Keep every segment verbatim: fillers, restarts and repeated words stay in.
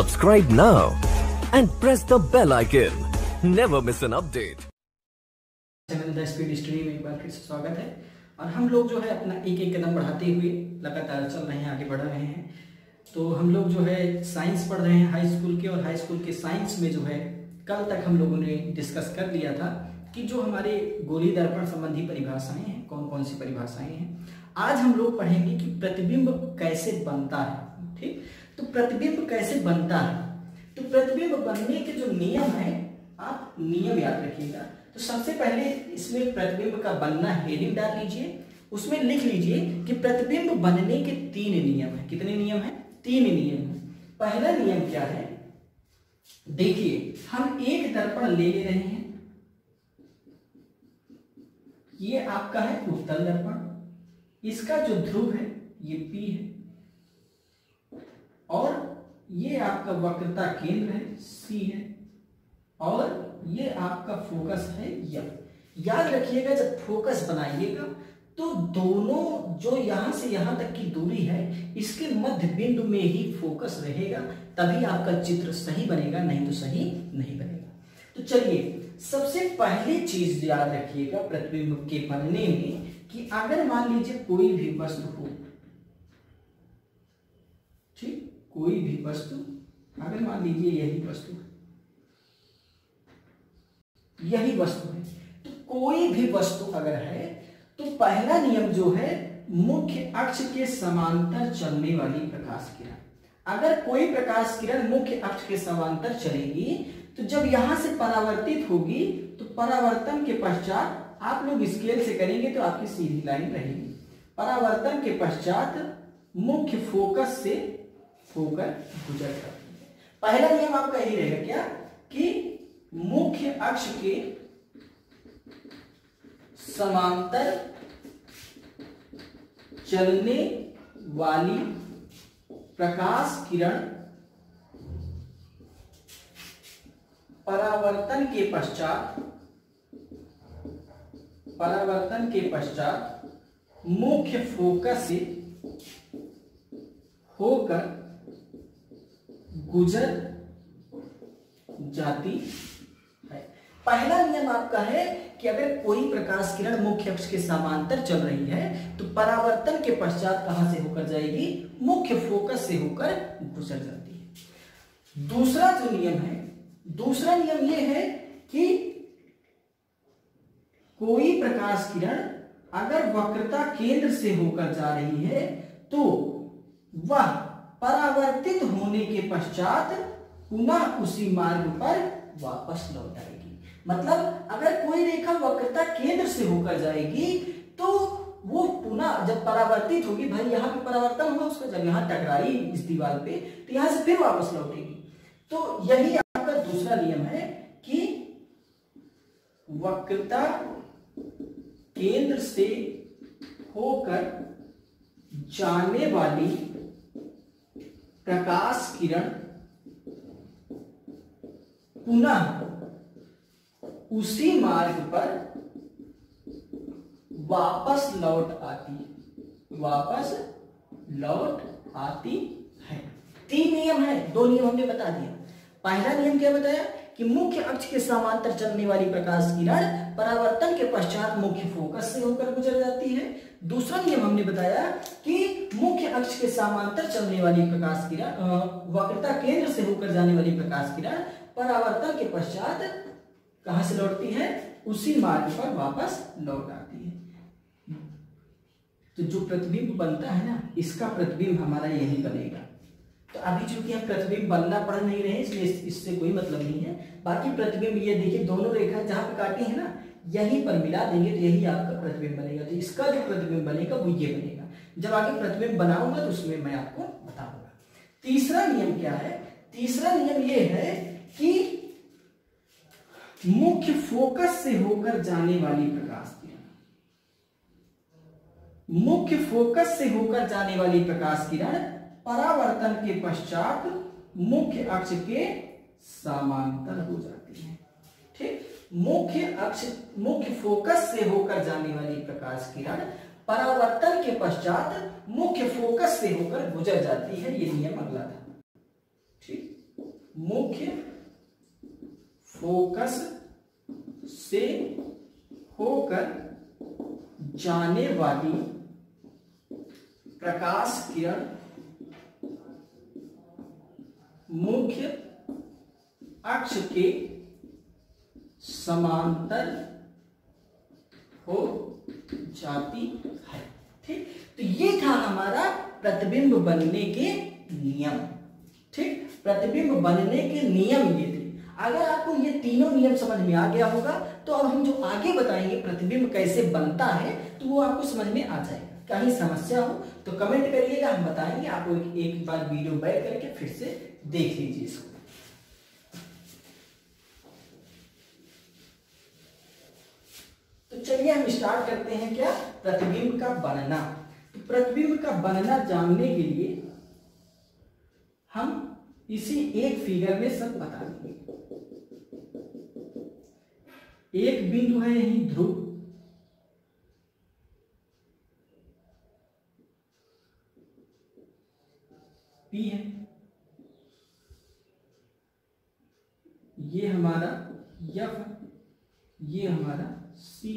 Subscribe now and press the bell icon. Never miss an update. Channel the speed study में एक बार फिर से स्वागत है। और हम लोग जो है अपना एक एक कदम बढ़ाते हुए लगातार चल रहे हैं, आगे बढ़ रहे हैं। तो हम लोग जो है साइंस पढ़ रहे हैं हाई स्कूल के, और हाई स्कूल के साइंस में जो है कल तक हम लोगों ने डिस्कस कर लिया था कि जो हमारे गोली दर्पण संबंधी परिभाषाएं हैं, कौन कौन सी परिभाषाएं हैं। आज हम लोग पढ़ेंगे कि प्रतिबिंब कैसे बनता है। ठीक, तो प्रतिबिंब कैसे बनता है, तो प्रतिबिंब बनने के जो नियम है, आप नियम याद रखिएगा। तो सबसे पहले इसमें प्रतिबिंब का बनना हेडिंग डाल लीजिए, उसमें लिख लीजिए कि प्रतिबिंब बनने के तीन नियम है। कितने नियम है? तीन नियम है। पहला नियम क्या है? देखिए, हम एक दर्पण ले ले रहे हैं, ये आपका है उत्तल दर्पण, इसका जो ध्रुव है ये P है, और ये आपका वक्रता केंद्र है C है, और ये आपका फोकस है F। याद रखिएगा, जब फोकस बनाइएगा तो दोनों जो यहां से यहां तक की दूरी है, इसके मध्य बिंदु में ही फोकस रहेगा, तभी आपका चित्र सही बनेगा, नहीं तो सही नहीं बनेगा। तो चलिए, सबसे पहली चीज याद रखिएगा प्रतिबिंब के बनने में कि अगर मान लीजिए कोई भी वस्तु हो, ठीक, कोई भी वस्तु, अगर मान लीजिए यही वस्तु है, यही वस्तु है, तो कोई भी वस्तु अगर है तो पहला नियम जो है, मुख्य अक्ष के समांतर चलने वाली प्रकाश किरण। अगर कोई प्रकाश किरण मुख्य अक्ष के समांतर चलेगी तो जब यहां से परावर्तित होगी तो परावर्तन के पश्चात आप लोग स्केल से करेंगे तो आपकी सीधी लाइन रहेगी। परावर्तन के पश्चात मुख्य फोकस से होकर गुजर जाती है। पहला नियम आपका यही रहेगा क्या, कि मुख्य अक्ष के समांतर चलने वाली प्रकाश किरण परावर्तन के पश्चात परावर्तन के पश्चात मुख्य फोकस से होकर गुजर जाती है। पहला नियम आपका है कि अगर कोई प्रकाश किरण मुख्य अक्ष के समांतर चल रही है तो परावर्तन के पश्चात कहां से होकर जाएगी? मुख्य फोकस से होकर गुजर जाती है। दूसरा जो नियम है, दूसरा नियम यह है कि कोई प्रकाश किरण अगर वक्रता केंद्र से होकर जा रही है तो वह परावर्तित होने के पश्चात पुनः उसी मार्ग पर वापस लौट आएगी। मतलब अगर कोई रेखा वक्रता केंद्र से होकर जाएगी तो वो पुनः जब परावर्तित होगी, भाई यहां पे परावर्तन हुआ उसका, जब यहां टकराई इस दीवार पे तो यहां से फिर वापस लौटेगी। तो यही आपका दूसरा नियम है कि वक्रता केंद्र से होकर जाने वाली प्रकाश किरण पुनः उसी मार्ग पर वापस लौट आती है वापस लौट आती है। तीन नियम है, दो नियम हमने बता दिया। पहला नियम क्या बताया कि मुख्य अक्ष के समांतर चलने वाली प्रकाश किरण परावर्तन के पश्चात मुख्य फोकस से होकर गुजर जाती है। दूसरा नियम हमने बताया कि मुख्य अक्ष के समांतर चलने वाली प्रकाश किरण वक्रता केंद्र से होकर जाने वाली प्रकाश किरण परावर्तन के पश्चात कहां से लौटती है? उसी मार्ग पर वापस लौट आती है। तो जो प्रतिबिंब बनता है ना, इसका प्रतिबिंब हमारा यही बनेगा। तो अभी चूंकि हम प्रतिबिंब बनना पढ़ नहीं रहे, इसलिए इससे कोई मतलब नहीं है। बाकी प्रतिबिंब ये देखिए, दोनों रेखा जहां पे काटी है ना, यहीं पर मिला देंगे तो यही आपका प्रतिबिंब बनेगा। तो इसका जो प्रतिबिंब बनेगा वो ये बनेगा। जब आगे प्रतिबिंब बनाऊंगा तो उसमें मैं आपको बताऊंगा। तीसरा नियम क्या है? तीसरा नियम ये है कि मुख्य फोकस से होकर जाने वाली प्रकाश किरण मुख्य फोकस से होकर जाने वाली प्रकाश किरण परावर्तन के पश्चात मुख्य अक्ष के समांतर हो जाती है। ठीक, मुख्य अक्ष मुख्य फोकस से होकर जाने वाली प्रकाश किरण परावर्तन के पश्चात मुख्य फोकस से होकर गुजर जाती है। ये नियम अगला था। ठीक, मुख्य फोकस से होकर जाने वाली प्रकाश किरण मुख्य अक्ष के समांतर हो जाती है। ठीक, तो ये था हमारा प्रतिबिंब बनने के नियम। ठीक, प्रतिबिंब बनने के नियम ये थे। अगर आपको ये तीनों नियम समझ में आ गया होगा तो अब हम जो आगे बताएंगे प्रतिबिंब कैसे बनता है तो वो आपको समझ में आ जाएगा। कहीं समस्या हो तो कमेंट करिएगा, हम बताएंगे आपको। एक, एक बार वीडियो बैक करके फिर से देख लीजिए इसको। तो चलिए हम स्टार्ट करते हैं क्या, प्रतिबिंब का बनना। तो प्रतिबिंब का बनना जानने के लिए हम इसी एक फिगर में सब बता देंगे। एक बिंदु है यही ध्रुव, पी है, ये हमारा एफ है, ये हमारा सी,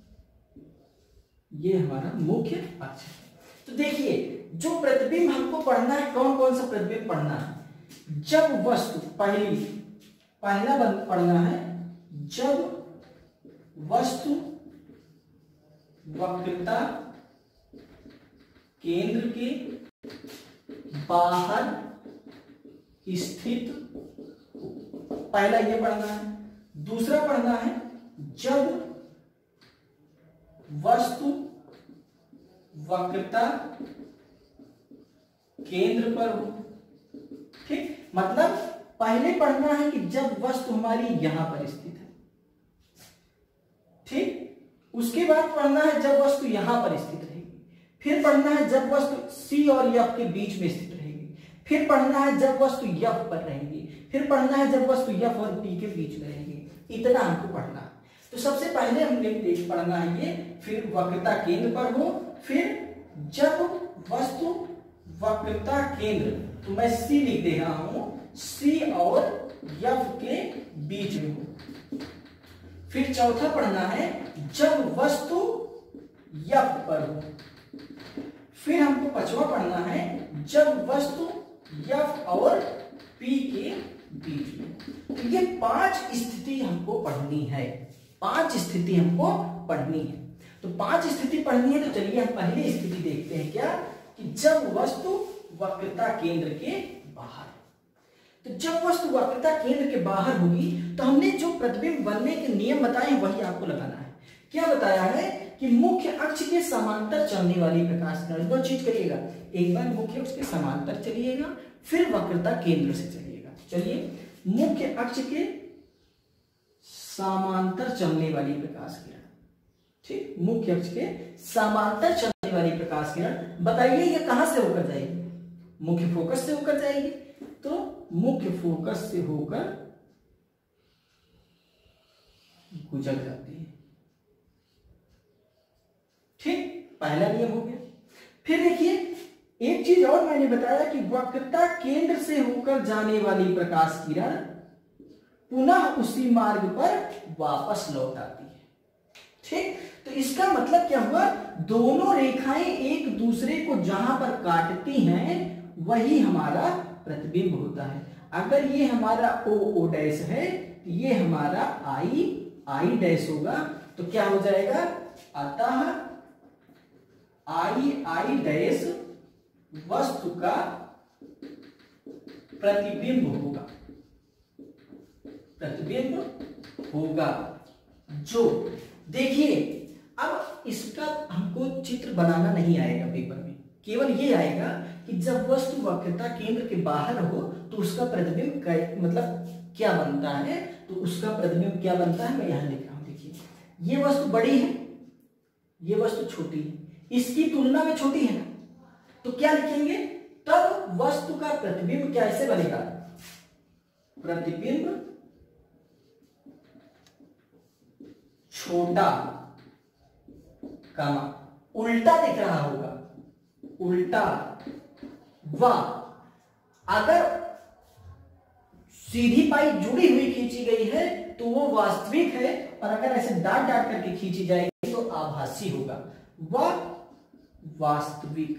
ये हमारा मुख्य अक्ष है। तो देखिए जो प्रतिबिंब हमको पढ़ना है, कौन कौन सा प्रतिबिंब पढ़ना है, जब वस्तु, पहली पहला पढ़ना है, जब वस्तु वक्रता केंद्र के बाहर स्थित, पहला ये पढ़ना है। दूसरा पढ़ना है जब वस्तु वक्रता केंद्र पर हो। ठीक, मतलब पहले पढ़ना है कि जब वस्तु हमारी यहां पर स्थित है। ठीक, उसके बाद पढ़ना है जब वस्तु यहां पर स्थित रहेगी। फिर पढ़ना है जब वस्तु सी और एफ के बीच में स्थित रहेगी। फिर पढ़ना है जब वस्तु एफ पर रहेगी। फिर पढ़ना है जब वस्तु एफ और पी के बीच में रहेगी। इतना हमको पढ़ना है। तो सबसे पहले हमने देख पढ़ना है ये, फिर वक्रता केंद्र पर हो, फिर जब वस्तु वक्रता केंद्र, तो मैं सी लिख दे रहा हूं, सी और एफ के बीच में हो। फिर चौथा पढ़ना है जब वस्तु एफ पर हो। फिर हमको पांचवा पढ़ना है जब वस्तु एफ और पी के बीच में। तो ये पांच स्थिति हमको पढ़नी है, पांच स्थिति हमको पढ़नी है। तो पांच स्थिति पढ़नी है, तो चलिए हम पहली स्थिति देखते हैं क्या, कि जब वस्तु वक्रता केंद्र के बाहर। तो जब वस्तु वक्रता केंद्र के बाहर होगी तो हमने जो प्रतिबिंब बनने के नियम बताए वही आपको लगाना है। क्या बताया है कि मुख्य अक्ष के समांतर चलने वाली प्रकाश किरण, दो चीज करिएगा, एक बार मुख्य अक्ष के समांतर चलिएगा, फिर वक्रता केंद्र से चलिएगा। चलिए, मुख्य अक्ष के समांतर चलने वाली प्रकाश किरण। ठीक, मुख्य अक्ष के समांतर चलने वाली प्रकाश किरण, बताइए ये कहां से होकर जाएगी, मुख्य फोकस से होकर जाएगी। तो मुख्य फोकस से होकर गुजर जाती है। ठीक, पहला नियम हो गया। फिर देखिए एक चीज और मैंने बताया कि वक्रता केंद्र से होकर जाने वाली प्रकाश किरण पुनः उसी मार्ग पर वापस लौट आती है। ठीक, तो इसका मतलब क्या हुआ, दोनों रेखाएं एक दूसरे को जहां पर काटती हैं वही हमारा प्रतिबिंब होता है। अगर ये हमारा ओ ओ डैश है, ये हमारा आई आई डैश होगा, तो क्या हो जाएगा, अतः आई आई डैश वस्तु का प्रतिबिंब होगा, प्रतिबिंब होगा। जो देखिए अब इसका हमको चित्र बनाना नहीं आएगा पेपर में, केवल ये आएगा कि जब वस्तु वक्रता केंद्र के बाहर हो तो उसका प्रतिबिंब मतलब क्या बनता है, तो उसका प्रतिबिंब क्या बनता है मैं यहां लिख रहा हूं। देखिए ये वस्तु बड़ी है, ये वस्तु छोटी है, इसकी तुलना में छोटी है ना, तो क्या लिखेंगे, तब वस्तु का प्रतिबिंब कैसे बनेगा, प्रतिबिंब छोटा कामा उल्टा दिख रहा होगा, उल्टा। व अगर सीधी पाई जुड़ी हुई खींची गई है तो वो वास्तविक है, और अगर ऐसे डाट डाट करके खींची जाएगी तो आभासी होगा। वह वास्तविक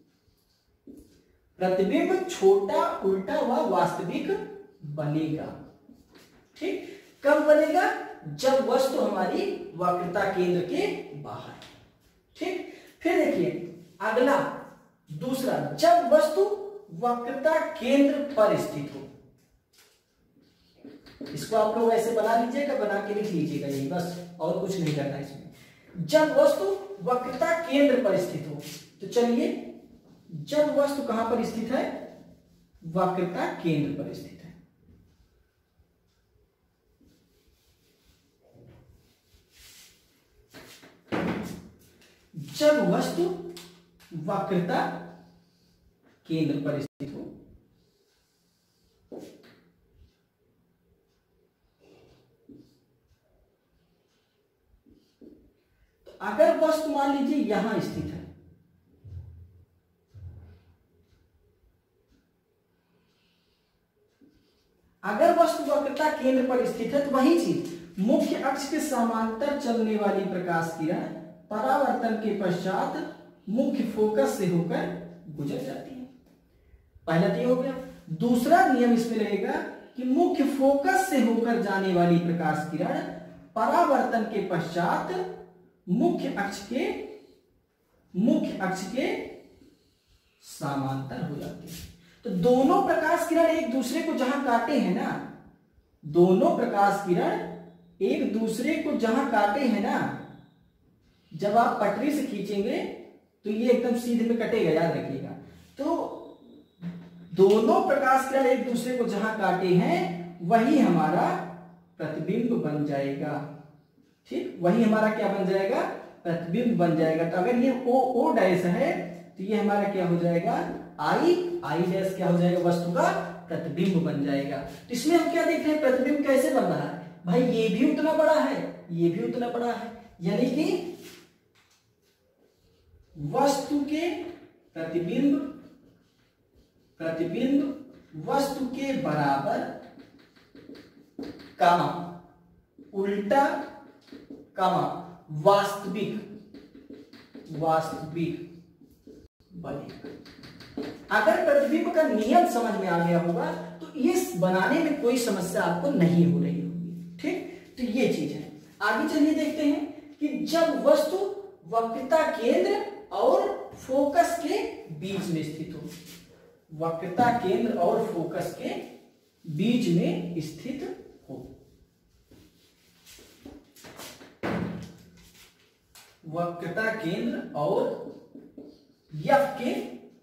प्रतिबिंब छोटा उल्टा व वास्तविक बनेगा। ठीक, कब बनेगा? जब वस्तु हमारी वक्रता केंद्र के बाहर। ठीक, फिर देखिए अगला दूसरा, जब वस्तु वक्रता केंद्र पर स्थित हो। इसको आप लोग ऐसे बना लीजिएगा, बना के लिख लीजिएगा यही बस, और कुछ नहीं करना इसमें। जब वस्तु वक्रता केंद्र पर स्थित हो, तो चलिए जब वस्तु कहां पर स्थित है? वक्रता केंद्र पर स्थित है। जब वस्तु वक्रता केंद्र पर स्थित हो, तो अगर वस्तु मान लीजिए यहां स्थित है, अगर वस्तु वक्रता केंद्र पर स्थित है तो वही चीज मुख्य अक्ष के समांतर चलने वाली प्रकाश किरण परावर्तन के पश्चात मुख्य फोकस से होकर गुजर जाती है। पहला तो हो गया। दूसरा नियम इसमें रहेगा कि मुख्य फोकस से होकर जाने वाली प्रकाश किरण परावर्तन के पश्चात मुख्य अक्ष के मुख्य अक्ष के समांतर हो जाती है। तो दोनों प्रकाश किरण एक दूसरे को जहां काटे हैं ना, दोनों प्रकाश किरण एक दूसरे को जहां काटे हैं ना, जब आप पटरी से खींचेंगे तो ये एकदम सीधे में कटेगा, याद रखिएगा। तो दोनों प्रकाश किरण एक दूसरे को जहां काटे हैं वही हमारा प्रतिबिंब बन जाएगा। ठीक, वही हमारा क्या बन जाएगा? प्रतिबिंब बन जाएगा। तो अगर ये ओ ओ डैश है तो ये हमारा क्या हो जाएगा? आई आई डैश क्या हो जाएगा? वस्तु का प्रतिबिंब बन जाएगा। तो इसमें हम क्या देख रहे हैं? प्रतिबिंब कैसे बन रहा है? भाई ये भी उतना बड़ा है, ये भी उतना बड़ा है, यानी कि वस्तु के प्रतिबिंब प्रतिबिंब वस्तु के बराबर कामा उल्टा कामा वास्तविक वास्तविक बनेगा। अगर प्रतिबिंब का नियम समझ में आ गया होगा तो इस बनाने में कोई समस्या आपको नहीं हो रही होगी। ठीक, तो ये चीज है। आगे चलिए देखते हैं कि जब वस्तु वक्रता केंद्र और फोकस के बीच में स्थित हो, वक्रता केंद्र और फोकस के बीच में स्थित हो, वक्रता केंद्र और एफ के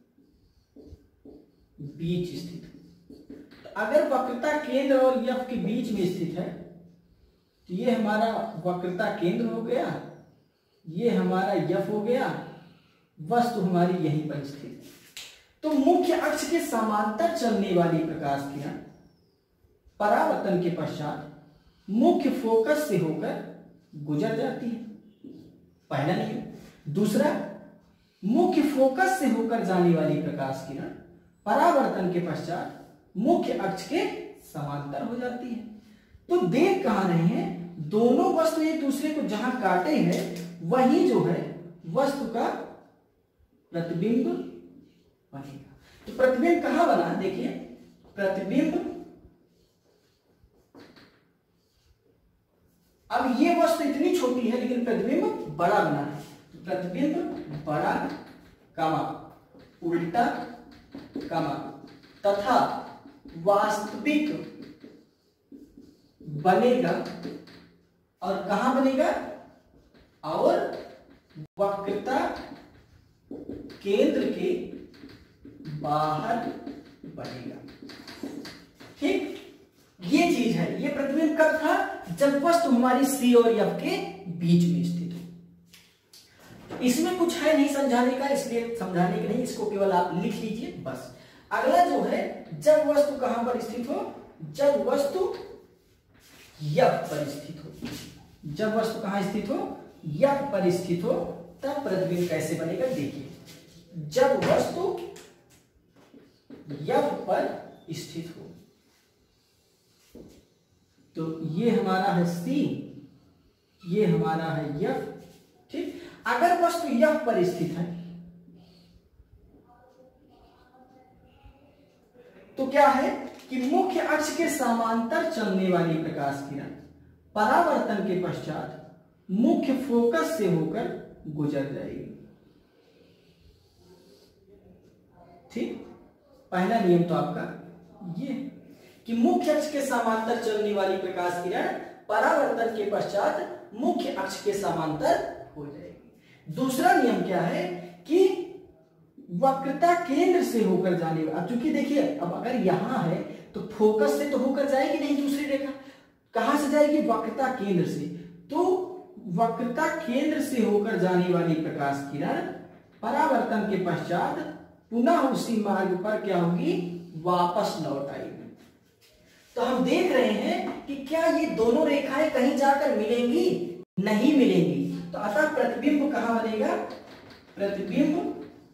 बीच स्थित हो। तो अगर वक्रता केंद्र और एफ के बीच में स्थित है तो ये हमारा वक्रता केंद्र हो गया, ये हमारा एफ हो गया, वस्तु हमारी यहीं पर स्थित है। तो मुख्य अक्ष के समांतर चलने वाली प्रकाश किरण परावर्तन के पश्चात मुख्य फोकस से होकर गुजर जाती है। पहला नियम। दूसरा, मुख्य फोकस से होकर जाने वाली प्रकाश किरण परावर्तन के पश्चात मुख्य अक्ष के समांतर हो जाती है। तो देख कहां रहे हैं? दोनों वस्तु एक दूसरे को जहां काटे हैं वही जो है वस्तु का प्रतिबिंब बनेगा। तो प्रतिबिंब कहां बना? देखिए प्रतिबिंब, अब ये वस्तु इतनी छोटी है लेकिन प्रतिबिंब बड़ा बना है। तो प्रतिबिंब बड़ा कामा उल्टा कामा तथा वास्तविक बनेगा। और कहां बनेगा? और वक्रता केंद्र के बाहर बनेगा। ठीक, ये चीज है। ये प्रतिबिंब कब था? जब वस्तु हमारी सी और एफ के बीच में स्थित हो। इसमें कुछ है नहीं समझाने का, इसलिए समझाने के नहीं, इसको केवल आप लिख लीजिए बस। अगला जो है, जब वस्तु कहां पर स्थित हो? जब वस्तु एफ पर स्थित हो। जब वस्तु कहां स्थित हो? एफ पर स्थित हो, तब प्रतिबिंब कैसे बनेगा? देखिए, जब वस्तु एफ पर स्थित हो, तो ये हमारा है सी, ये हमारा है एफ। ठीक, अगर वस्तु एफ पर स्थित है तो क्या है कि मुख्य अक्ष के समांतर चलने वाली प्रकाश किरण परावर्तन के पश्चात मुख्य फोकस से होकर गुजर जाएगी। ठीक, पहला नियम तो आपका ये कि मुख्य अक्ष के समांतर चलने वाली प्रकाश किरण परावर्तन के पश्चात मुख्य अक्ष के समांतर हो जाएगी। दूसरा नियम क्या है कि वक्रता केंद्र से होकर जाने वाली, अब चूंकि देखिए अब अगर यहां है तो फोकस से तो होकर जाएगी नहीं दूसरी रेखा, कहां से जाएगी? वक्रता केंद्र से। तो वक्रता केंद्र से होकर जाने वाली प्रकाश किरण परावर्तन के पश्चात पुनः उसी मार्ग पर क्या होगी? वापस लौट आएगी। तो हम देख रहे हैं कि क्या ये दोनों रेखाएं कहीं जाकर मिलेंगी? नहीं मिलेंगी। तो अतः प्रतिबिंब कहां बनेगा? प्रतिबिंब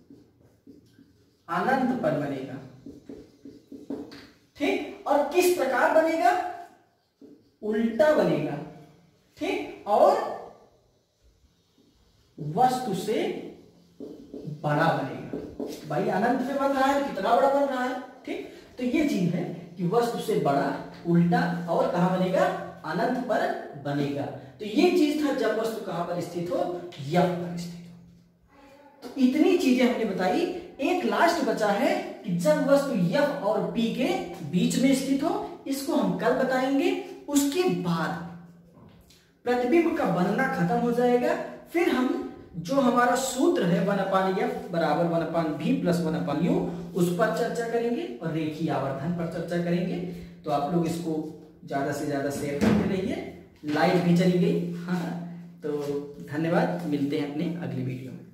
अनंत पर बनेगा। ठीक, और किस प्रकार बनेगा? उल्टा बनेगा। ठीक, और वस्तु से बड़ा बनेगा। भाई अनंत पे बन रहा है, कितना बड़ा बन रहा है। ठीक, तो ये चीज है कि वस्तु से बड़ा, उल्टा, और कहां बनेगा? अनंत पर बनेगा। तो ये चीज था जब वस्तु कहां पर स्थित हो? एफ पर स्थित हो। तो इतनी चीजें हमने बताई। एक लास्ट बचा है कि जब वस्तु एफ और पी के बीच में स्थित हो, इसको हम कल बताएंगे। उसके बाद प्रतिबिंब का बनना खत्म हो जाएगा। फिर हम जो हमारा सूत्र है वन अपान एफ बराबर one upon V plus one upon you, उस पर चर्चा करेंगे और रेखीय आवर्धन पर चर्चा करेंगे। तो आप लोग इसको ज्यादा से ज्यादा शेयर करते रहिए। लाइट भी चली गई। हाँ, तो धन्यवाद, मिलते हैं अपने अगली वीडियो में।